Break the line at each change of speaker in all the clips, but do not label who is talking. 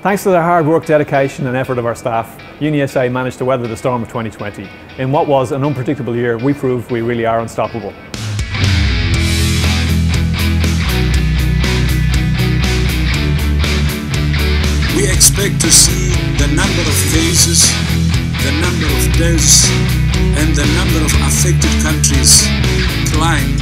Thanks to the hard work, dedication and effort of our staff, UniSA managed to weather the storm of 2020. In what was an unpredictable year, we proved we really are unstoppable.
We expect to see the number of cases, the number of deaths, and the number of affected countries climb.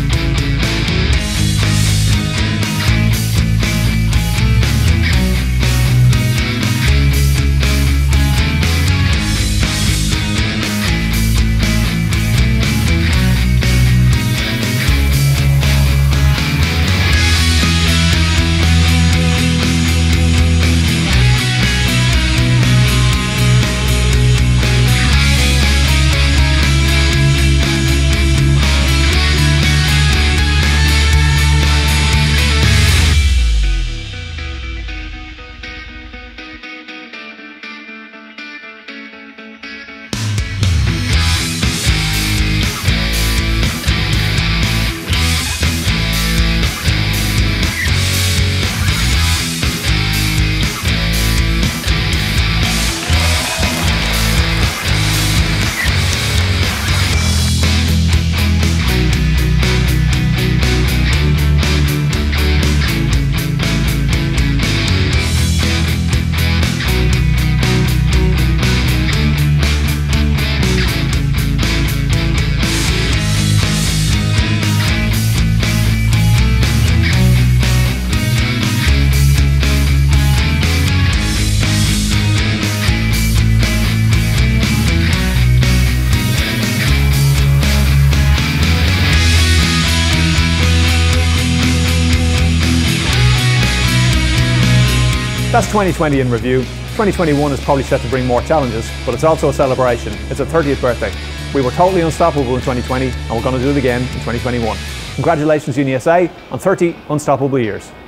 That's 2020 in review. 2021 is probably set to bring more challenges, but it's also a celebration. It's a 30th birthday. We were totally unstoppable in 2020 and we're going to do it again in 2021. Congratulations UniSA on 30 unstoppable years.